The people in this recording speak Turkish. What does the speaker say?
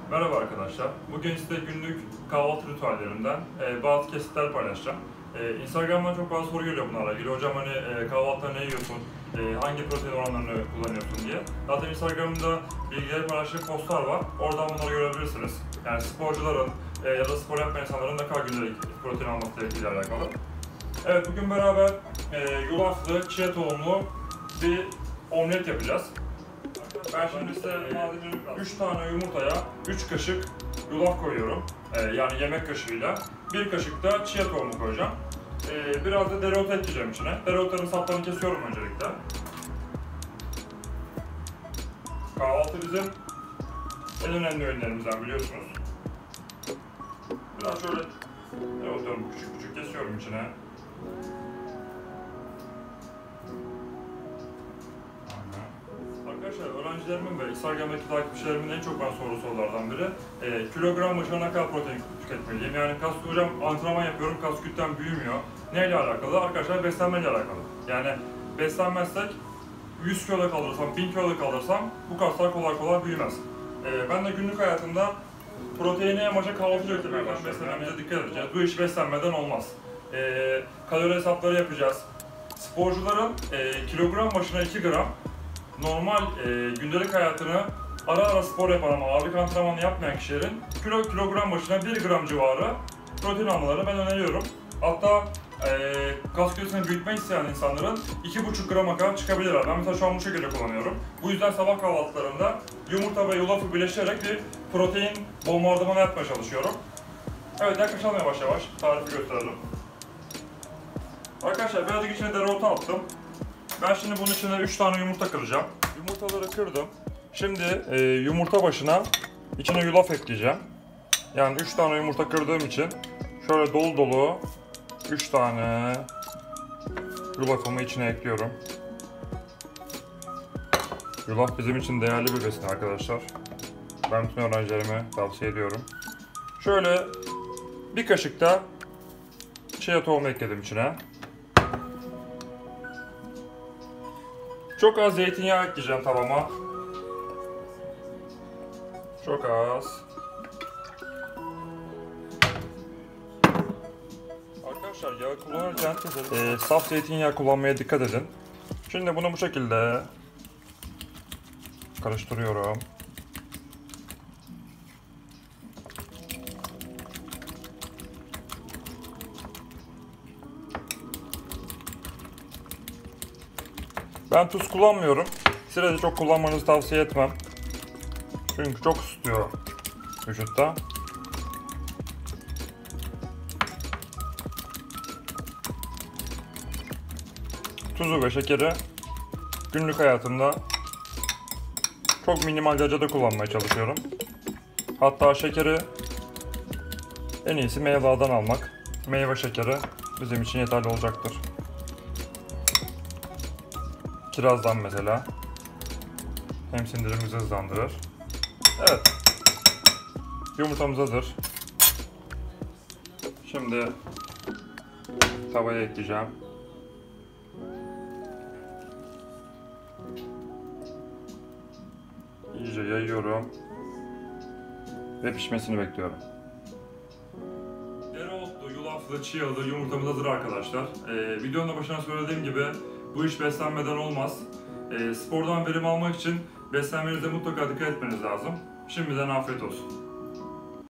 Merhaba arkadaşlar. Bugün size günlük kahvaltı ritüellerimden bazı kesitler paylaşacağım. Instagram'dan çok fazla soru geliyor bunlarla ilgili. Hocam kahvaltıda ne yiyorsun, hangi protein oranlarını kullanıyorsun diye. Zaten Instagram'da bilgileri paylaştığım postlar var. Oradan bunları görebilirsiniz. Yani sporcuların ya da spor yapmayan insanların ne kadar gündelik protein alması gerektiğiyle alakalı. Evet, bugün beraber yulaflı, chia tohumlu bir omlet yapacağız. Ben şimdi size malzemeleri 3 tane yumurtaya 3 kaşık yulaf koyuyorum. Yani yemek kaşığıyla. 1 kaşık da chia tohumu koyacağım. Biraz da dereotu ekleyeceğim içine. Dereotların saplarını kesiyorum öncelikle. Kahvaltı bizim en önemli öğünlerimizden, biliyorsunuz. Biraz şöyle dereotlarımı küçük küçük kesiyorum içine. Arkadaşlar, öğrencilerimin ve Instagram'daki takipçilerimin en çok sorduğu sorulardan biri kilogram başına ne kadar protein tüketmeliyim? Yani hocam antrenman yapıyorum, kas kütlem büyümüyor. Neyle alakalı? Arkadaşlar, beslenmeyle alakalı. Yani beslenmezsek 100 kilo kalırsam, 1000 kilo kalırsam bu kaslar kolay kolay büyümez. Ben de günlük hayatımda proteini amaca kahvaltıda eklemeye başlıyorum. Beslenmemize dikkat edeceğiz. Bu iş beslenmeden olmaz. Kalori hesapları yapacağız. Sporcuların kilogram başına 2 gram, normal gündelik hayatını ara ara spor yapan ama ağırlık antrenmanı yapmayan kişilerin kilogram başına 1 gram civarı protein almalarını ben öneriyorum. Hatta kas kütlesini büyütmek isteyen insanların 2,5 grama kadar çıkabilirler. Ben mesela şu an bu şekilde kullanıyorum. Bu yüzden sabah kahvaltılarında yumurta ve yulafı birleştirerek bir protein bombardımanı yapmaya çalışıyorum. Evet, yaklaşalım yavaş yavaş. Tarifi gösterelim. Arkadaşlar, birazcık içine dereotu attım. Ben şimdi bunun içine 3 tane yumurta kıracağım. Yumurtaları kırdım. Şimdi yumurta başına içine yulaf ekleyeceğim. Yani 3 tane yumurta kırdığım için şöyle dolu dolu 3 tane yulafımı içine ekliyorum. Yulaf bizim için değerli bir besin arkadaşlar. Ben bütün öğrencilerime tavsiye ediyorum. Şöyle bir kaşık da chia tohumu ekledim içine. Çok az zeytinyağı ekleyeceğim tavama. Çok az. Arkadaşlar, yağı kullanırken saf zeytinyağı kullanmaya dikkat edin. Şimdi bunu bu şekilde karıştırıyorum. Ben tuz kullanmıyorum. Size de çok kullanmanızı tavsiye etmem. Çünkü çok ısıtıyor vücutta. Tuzu ve şekeri günlük hayatımda çok minimal derecede kullanmaya çalışıyorum. Hatta şekeri en iyisi meyvelerden almak. Meyve şekeri bizim için yeterli olacaktır. Kirazdan mesela. Hem sindirimimizi hızlandırır. Evet. Yumurtamız hazır. Şimdi tavaya ekleyeceğim. İyice yayıyorum. Ve pişmesini bekliyorum. Dereotlu, yulaflı, chialı yumurtamız hazır arkadaşlar. Videonun başına söylediğim gibi bu iş beslenmeden olmaz. Spordan verim almak için beslenmenize mutlaka dikkat etmeniz lazım. Şimdiden afiyet olsun.